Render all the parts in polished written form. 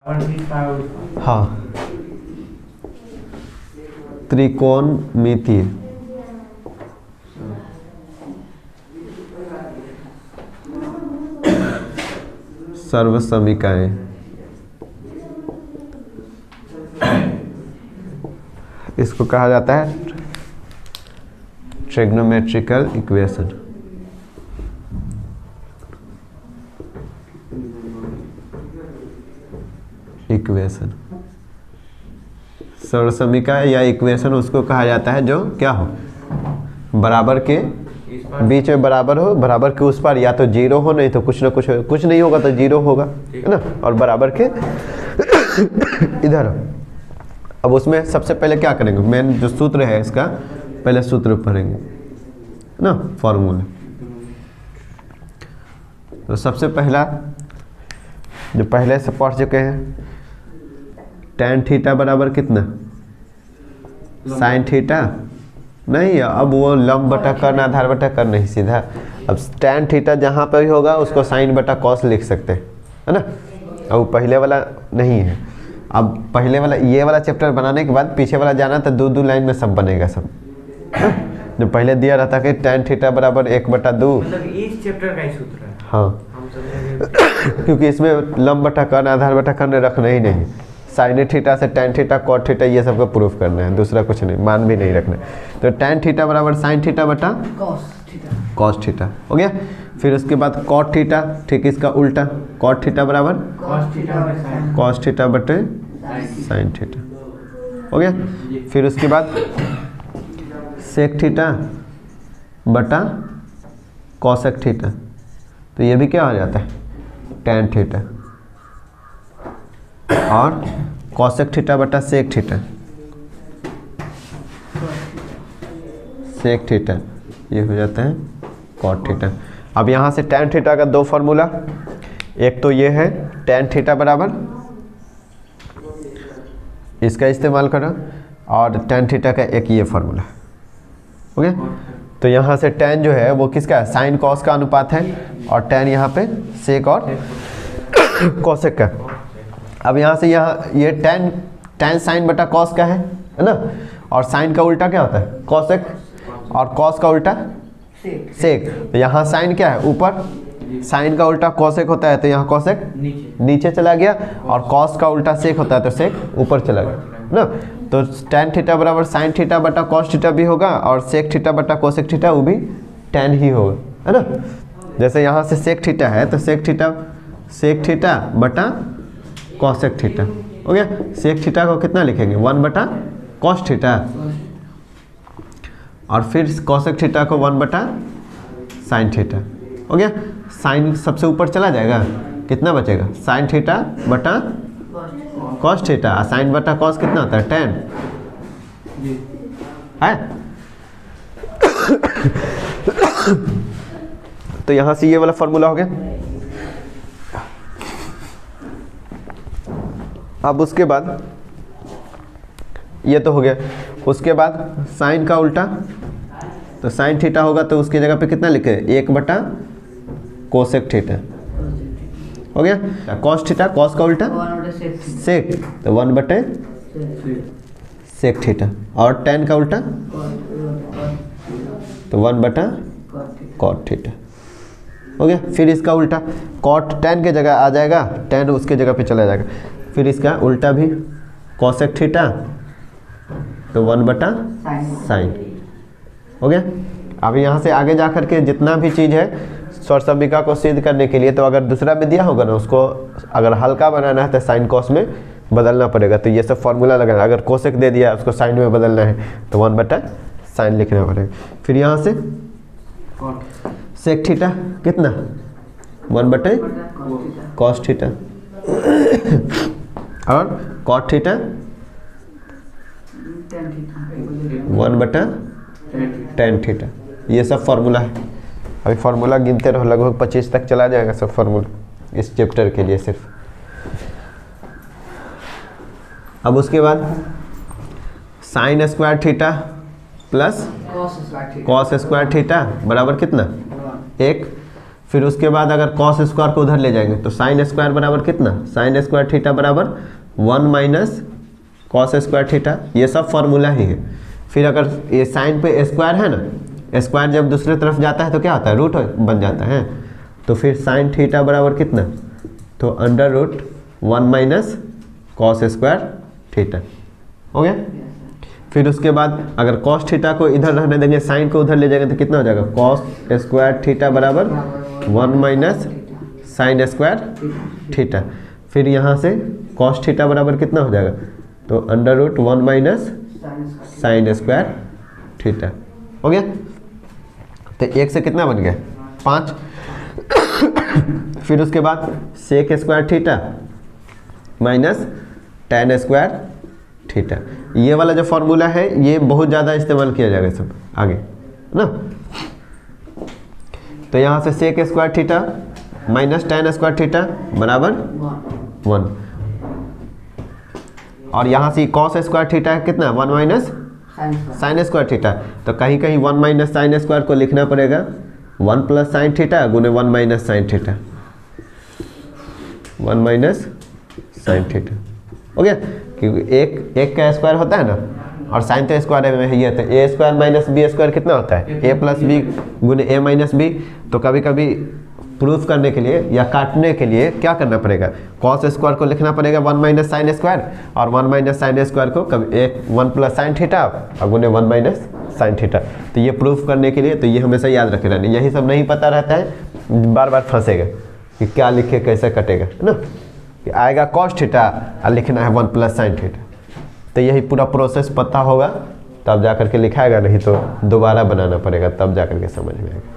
हाँ, त्रिकोणमिति सर्वसमीकाएं, इसको कहा जाता है ट्रिग्नोमेट्रिकल इक्वेशन। सर्वसमीका या इक्वेशन उसको कहा जाता है जो क्या हो, बराबर के बीच में बराबर हो, बराबर के उस पर या तो जीरो हो, नहीं तो कुछ ना कुछ, कुछ नहीं होगा तो जीरो होगा, है ना, और बराबर के इधर। अब उसमें सबसे पहले क्या करेंगे, मेन जो सूत्र है इसका, पहले सूत्र पढ़ेंगे ना, फॉर्मूला। तो सबसे पहला जो पहले से पढ़ चुके हैं, tan थीटा बराबर कितना, sin थीटा नहीं, अब वो लंब बटा कर्ण आधार बटा कर्ण नहीं, सीधा अब tan थीटा जहाँ पर भी होगा उसको sin बटा cos लिख सकते हैं, है ना। अब पहले वाला नहीं है, अब पहले वाला ये वाला चैप्टर बनाने के बाद पीछे वाला जाना तो दो लाइन में सब बनेगा सब। जो पहले दिया रहता कि tan थीटा बराबर 1/2, मतलब इस चैप्टर का ही सूत्र है। हाँ क्योंकि इसमें लंब बटा कर्ण आधार बटा कर्ण रखना ही नहीं, साइन थीटा से tan थीटा cot थीटा ये सबको प्रूफ करना है, दूसरा कुछ नहीं, मान भी नहीं रखना है। तो tan थीटा बराबर sin थीटा बटा cos थीटा हो गया। फिर उसके बाद cot थीटा, ठीक इसका उल्टा, cot थीटा बराबर cos थीटा बटे sin थीटा हो गया। फिर उसके बाद sec थीटा बटा cosec थीटा, तो ये भी क्या हो जाता है tan थीटा, और cosec थीटा बटा sec थीटा, sec थीटा ये हो जाता है cot थीटा। अब यहाँ से tan थीटा का दो फार्मूला, एक तो ये है tan थीटा बराबर, इसका इस्तेमाल करो, और tan थीटा का एक ये फार्मूला, ओके। तो यहाँ से tan जो है वो किसका है, साइन कॉस का अनुपात है, और tan यहाँ पे sec और cosec का। अब यहाँ से यहाँ ये tan साइन बटा कॉस का है ना, और साइन का उल्टा क्या होता है cosec, और cos का उल्टा sec। तो यहाँ साइन क्या है ऊपर, साइन का उल्टा cosec होता है, तो यहाँ cosec नीचे चला गया, और cos का उल्टा sec होता है तो sec ऊपर चला गया ना। तो tan थीटा बराबर sin थीटा बटा cos थीटा भी होगा, और sec थीटा बटा cosec थीटा वो भी tan ही होगा, है ना। जैसे यहाँ से sec थीटा है तो sec थीटा बटा cosec थीटा हो गया। sec थीटा को कितना लिखेंगे, 1 बटा cos थीटा, और फिर cosec थीटा को 1 बटा sin थीटा हो गया। sin सबसे ऊपर चला जाएगा, कितना बचेगा, sin थीटा बटा cos थीटा, sin बटा cos कितना होता है tan है। तो यहाँ से ये वाला फॉर्मूला हो गया। अब उसके बाद ये तो हो गया, उसके बाद साइन का उल्टा, तो साइन थीटा होगा तो उसकी जगह पे कितना लिखे, 1 बटा कोसेक थीटा हो गया। कॉस थीटा, कॉस का उल्टा सेक, तो 1 बटे सेक थीटा, और टेन का उल्टा तो 1 बटा कॉट थीटा हो गया। फिर इसका उल्टा कॉट टेन के जगह आ जाएगा, टेन उसके जगह पे चला जाएगा। फिर इसका उल्टा भी कॉसेक थीटा तो 1 बटा साइन हो गया। अब यहाँ से आगे जा कर के जितना भी चीज़ है स्वरसम्मिका को सिद्ध करने के लिए, तो अगर दूसरा में दिया होगा ना, उसको अगर हल्का बनाना है तो साइन कॉस में बदलना पड़ेगा। तो ये सब फॉर्मूला लगाना, अगर कोसेक दे दिया उसको साइन में बदलना है तो 1 बटा साइन लिखना पड़ेगा। फिर यहाँ से सेक थीटा कितना 1 बटे कॉस थीटा और कॉट थीटा 1 बटा टेन थीटा। ये सब फार्मूला है। अभी फार्मूला गिनते रहो, लगभग 25 तक चला जाएगा सब फार्मूला इस चैप्टर के लिए सिर्फ। अब उसके बाद sine square theta plus cos square theta बराबर कितना 1। फिर उसके बाद अगर कॉस स्क्वायर को उधर ले जाएंगे तो साइन स्क्वायर बराबर कितना, साइन स्क्वायर थीटा बराबर 1 माइनस कॉस स्क्वायर थीटा, ये सब फॉर्मूला ही है। फिर अगर ये साइन पे स्क्वायर है ना, स्क्वायर जब दूसरी तरफ जाता है तो क्या होता है, रूट बन जाता है। तो फिर साइन थीटा बराबर कितना, तो under root 1 minus cos square theta, हो गया। फिर उसके बाद अगर कॉस थीटा को इधर रहने देंगे, साइन को उधर ले जाएंगे तो कितना हो जाएगा, कॉस स्क्वायर थीटा बराबर 1 माइनस साइन स्क्वायर थीटा। फिर यहाँ से कॉस थीटा बराबर कितना हो जाएगा, तो under root 1 minus sine square theta, हो गया। तो एक से कितना बन गया, 5। फिर उसके बाद sec square theta minus tan square theta, ये वाला जो फॉर्मूला है ये बहुत ज़्यादा इस्तेमाल किया जाएगा सब आगे ना। तो यहाँ से sec square theta minus tan square theta बराबर 1, और यहाँ से कॉस स्क्वायर थीटा कितना, 1 माइनस साइन स्क्वायर थीटा। तो कहीं कहीं 1 माइनस साइन स्क्वायर को लिखना पड़ेगा 1 प्लस साइन थीटा गुने 1 minus sine theta, 1 minus sine theta, हो गया। क्योंकि एक का स्क्वायर होता है ना, और साइन तो स्क्वायर में ही है, तो A square minus B square कितना होता है, ए प्लस बी गुने ए माइनस बी। तो कभी कभी प्रूफ करने के लिए या काटने के लिए क्या करना पड़ेगा, कॉस स्क्वायर को लिखना पड़ेगा 1 माइनस साइन स्क्वायर, और 1 माइनस साइन स्क्वायर को कभी 1 प्लस साइन थीटा और गुने 1 माइनस साइन थीटा। तो ये प्रूफ करने के लिए तो ये हमेशा याद रखे रहना, यही सब नहीं पता रहता है बार बार फंसेगा कि क्या लिखे कैसे कटेगा, है ना। कि आएगा कॉस थीटा और लिखना है 1 प्लस साइन थीटा, तो यही पूरा प्रोसेस पता होगा तब जा करके लिखाएगा, नहीं तो दोबारा बनाना पड़ेगा तब जा करके समझ में आएगा।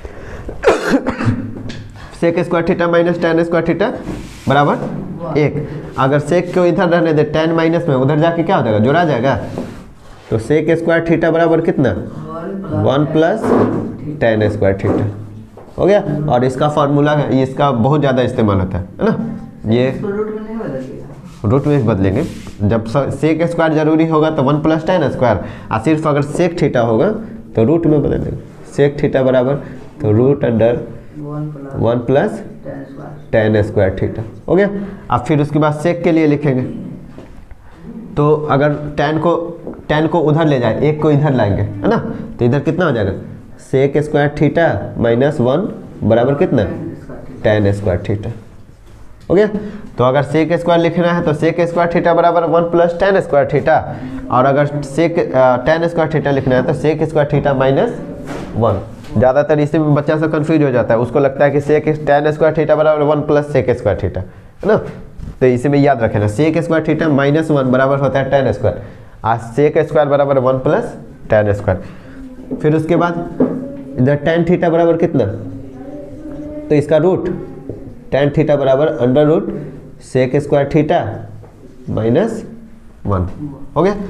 Sec square theta minus tan square theta बराबर 1। अगर सेक को इधर रहने दे, टेन माइनस में उधर जाके क्या हो जाएगा, जोड़ा जाएगा। तो सेक स्क्वायर थीटा बराबर कितना, 1 प्लस टेन स्क्वायर थीटा, हो गया। और इसका फॉर्मूला है, इसका बहुत ज़्यादा इस्तेमाल होता है ना। ये रूट में बदलेंगे, जब सेक स्क्वायर जरूरी होगा तो 1 प्लस टेन स्क्वायर, और सिर्फ अगर सेक थीटा होगा तो रूट में बदल देंगे। सेक थीटा बराबर तो root under 1 plus tan square theta, हो गया। अब फिर उसके बाद सेक के लिए लिखेंगे, तो अगर टेन को उधर ले जाए, एक को इधर लाएंगे, है ना, तो इधर कितना हो जाएगा, सेक स्क्वायर थीटा माइनस 1 बराबर कितना, टेन स्क्वायर थीटा, हो गया। तो अगर सेक स्क्वायर लिखना है तो सेक स्क्वायर थीटा बराबर 1 प्लस टेन स्क्वायर थीटा, और अगर सेक टेन स्क्वायर थीटा लिखना है तो सेक स्क्वायर थीटा माइनस 1। ज़्यादातर इसी में बच्चा सब कंफ्यूज हो जाता है, उसको लगता है कि सेक टेन स्क्वायर थीटा बराबर 1 प्लस सेक स्क्वायर थीटा, है ना। तो इसी में याद रखें ना, सेक स्क्वायर थीटा माइनस 1 बराबर होता है टेन स्क्वायर, और सेक स्क्वायर बराबर 1 प्लस टेन स्क्वायर। फिर उसके बाद इधर टेन थीटा बराबर कितना, तो इसका रूट टेन थीटा बराबर under root sec square theta minus 1, हो गया।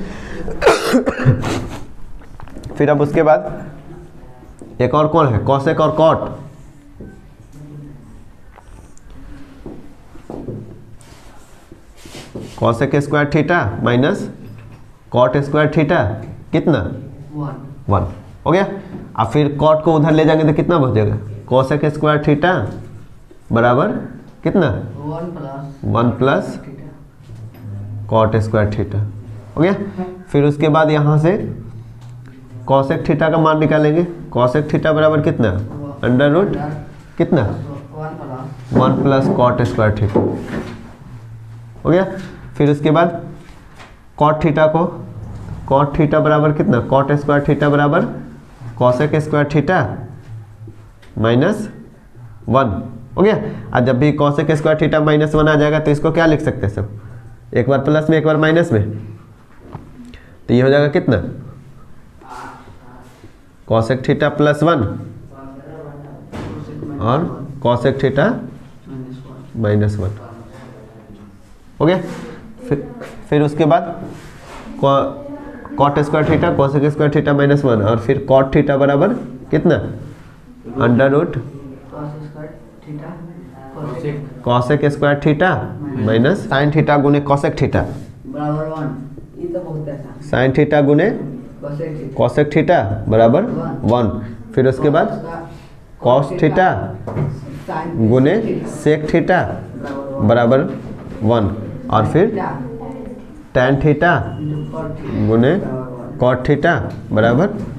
फिर अब उसके बाद एक और कौन है, कॉसेक और cot. Cosec square theta minus cot square theta कितना, 1, हो गया। अब फिर कॉट को उधर ले जाएंगे तो कितना बचेगा, कॉसेक स्क्वायर थीटा बराबर कितना, 1 प्लस कॉट स्क्वायर थीटा, हो गया। फिर उसके बाद यहाँ से कॉसेक थीटा का मान निकालेंगे, कॉसेक थीटा बराबर कितना, अंडर रूट कितना, 1 प्लस कॉट स्क्वायर थीटा, हो गया। फिर उसके बाद कॉट थीटा को, कॉट थीटा बराबर कितना, कॉट स्क्वायर थीटा बराबर कॉसेक स्क्वायर थीटा माइनस 1, हो गया। और जब भी कॉसेक स्क्वायर थीटा माइनस 1 आ जाएगा तो इसको क्या लिख सकते हैं सब, एक बार प्लस में एक बार माइनस में, तो ये हो जाएगा कितना, कॉसेक थीटा प्लस 1 और कॉसेक थीटा माइनस 1, हो गया। फिर उसके बाद cot square theta cosec square theta minus 1, और फिर कॉट थीटा बराबर कितना, under root cosec square theta minus sine theta गुने कॉसेक थीटा बराबर 1, ये तो बहुत है, साइन थीटा गुने कॉसेक थीटा बराबर 1। फिर उसके बाद कॉस थीटा गुने सेक थीटा बराबर 1 और फिर टैन थीटा गुने कॉट थीटा बराबर